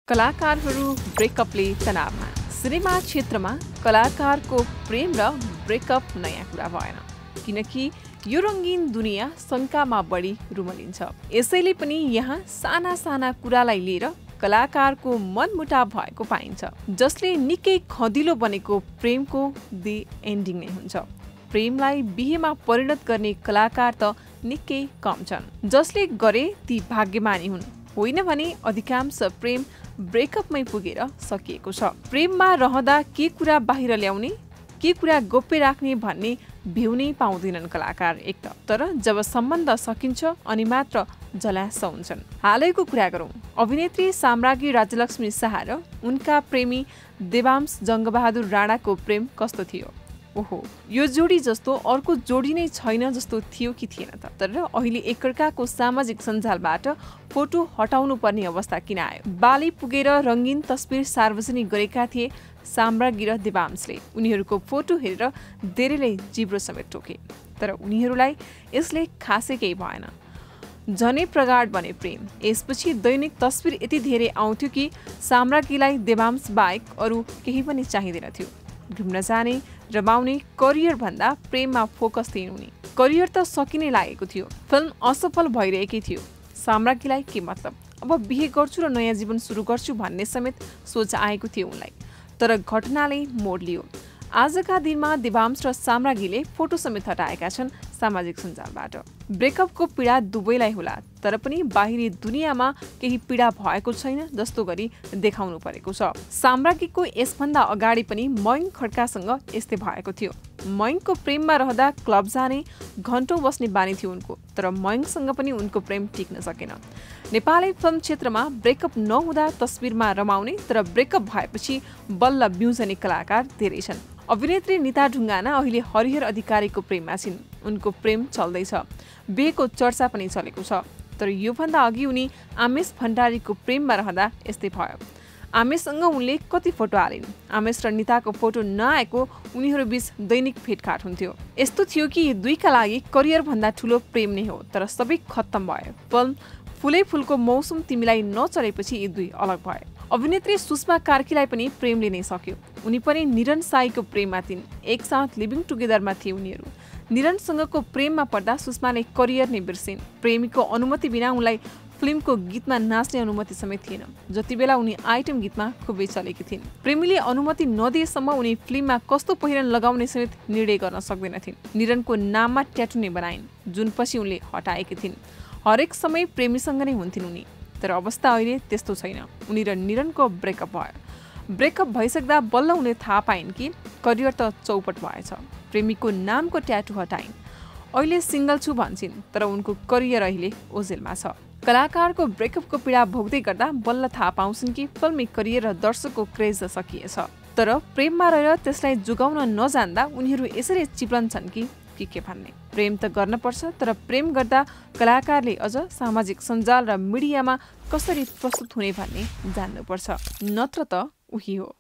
कलाकारहरू ब्रेकअपले तनावमा। सिनेमा क्षेत्रमा कलाकारको प्रेम र ब्रेकअप नयाँ कुरा भएन, किनकि यो रङ्गीन दुनियाँ शङ्कामा बढी रुमलिन्छ। यसैले पनि यहाँ साना साना कुरालाई लिएर कलाकारको मनमुटाव भएको पाइन्छ, जसले निकै खदिलो बनेको प्रेमको दि एन्डिङ नै हुन्छ। प्रेमलाई बिहेमा परिणत गर्ने कलाकार त निकै कम छन्। जसले गरे ती भाग्यमानी हुन्, होइन भने अधिकांश प्रेम ब्रेकअपमै पुगेर सकिएको छ। प्रेममा रहँदा के कुरा बाहिर ल्याउने, के कुरा गोप्य राख्ने भन्ने भ्युनै पाउँदैनन् कलाकार एक त। तर जब सम्बन्ध सकिन्छ अनि मात्र जलास हुन्छन्। हालैको कुरा गरौँ, अभिनेत्री साम्राज्ञी राज्यलक्ष्मी शाह र उनका प्रेमी देवांश जङ्गबहादुर राणाको प्रेम कस्तो थियो? ओहो, यो जोडी जस्तो अर्को जोडी नै छैन जस्तो थियो कि थिएन त। तर अहिले एकअर्काको सामाजिक सञ्जालबाट फोटो हटाउनु पर्ने अवस्था किन आयो? बाली पुगेर रङ्गीन तस्बिर सार्वजनिक गरेका थिए साम्राज्ञी र देवांशले। उनीहरूको फोटो हेरेर धेरैले जिब्रो समेत टोके, तर उनीहरूलाई यसले खासै केही भएन। झनै प्रगाढ बने प्रेम। यसपछि दैनिक तस्बिर यति धेरै आउँथ्यो कि साम्राज्ञीलाई देवांश बाहेक अरू केही पनि चाहिँदैन थियो। घुम्न जाने, रमाउने, करियर भन्दा प्रेममा फोकस थिइन् उनी। करियर त सकिने लागेको थियो, फिल्म असफल भइरहेकै थियो। साम्राज्ञीलाई के मतलब, अब बिहे गर्छु र नयाँ जीवन सुरु गर्छु भन्ने समेत सोच आएको थियो उनलाई। तर घटनाले मोड लियो। आजका दिनमा देवांश र साम्राज्ञीले फोटो समेत हटाएका छन् सामाजिक सञ्जालबाट। ब्रेकअपको पीडा दुवैलाई होला, तर पनि बाहिरी दुनियाँमा केही पीडा भएको छैन जस्तो गरी देखाउनु परेको छ। साम्राज्ञीको यसभन्दा अगाडि पनि मयङ्क खड्कासँग यस्तै भएको थियो। मयङ्कको प्रेममा रहँदा क्लब जाने, घन्टौँ बस्ने बानी थियो उनको, तर मयङ्कसँग पनि उनको प्रेम टिक्न सकेन। नेपाली फिल्म क्षेत्रमा ब्रेकअप नहुँदा तस्बिरमा रमाउने, तर ब्रेकअप भएपछि बल्ल बिउजने कलाकार धेरै छन्। अभिनेत्री निता ढुङ्गाना अहिले हरिहर अधिकारीको प्रेममा छिन्। उनको प्रेम चल्दैछ, बिहेको चर्चा पनि चलेको छ। तर योभन्दा अघि उनी आमेश भण्डारीको प्रेममा रहँदा यस्तै भयो। आमेशसँग उनले कति फोटो हालिन्। आमेश र निताको फोटो नआएको उनीहरू बीच दैनिक भेटघाट हुन्थ्यो। यस्तो थियो कि यी दुईका लागि करियर भन्दा ठुलो प्रेम नै हो, तर सबै खत्तम भयो। फिल्म फुलै फुलको मौसम तिमीलाई नचलेपछि यी दुई अलग भए। अभिनेत्री सुषमा कार्कीलाई पनि प्रेमले नै सक्यो। उनी पनि निरन साईको प्रेममा थिइन्। एकसाथ लिभिङ टुगेदरमा थिए उनीहरू। निरनसँगको प्रेममा पर्दा सुषमाले करियर नै बिर्सिन्। प्रेमीको अनुमति बिना उनलाई फिल्मको गीतमा नाच्ने अनुमति समेत थिएन। जति बेला उनी आइटम गीतमा खुबै चलेकी थिइन्। प्रेमीले अनुमति नदिएसम्म उनी फिल्ममा कस्तो पहिरन लगाउने समेत निर्णय गर्न सक्दैनथिन्। निरनको नाममा ट्याटु नै बनाइन्, जुन पछि उनले हटाएकी थिइन्। हरेक समय प्रेमीसँग नै हुन्थिन् उनी, तर अवस्था अहिले त्यस्तो छैन। उनी र निरनको ब्रेकअप भयो। ब्रेकअप भइसक्दा बल्ल उनले थाहा पाइन् कि करियर त चौपट भएछ। प्रेमीको नामको ट्याटु हटाइन्। अहिले सिङ्गल छु भन्छन्, तर उनको करियर अहिले ओझेलमा छ। कलाकारको ब्रेकअपको पीडा भोग्दै गर्दा बल्ल थाहा पाउँछन् कि फिल्मी करियर र दर्शकको क्रेज सकिएछ। तर प्रेममा रहेर त्यसलाई जोगाउन नजान्दा उनीहरू यसरी चिप्लन्छन् कि के भन्ने। प्रेम त गर्न पर्छ, तर प्रेम गर्दा कलाकारले अझ सामाजिक सञ्जाल र मिडियामा कसरी प्रस्तुत हुने भन्ने जान्नुपर्छ, नत्र त उही हो।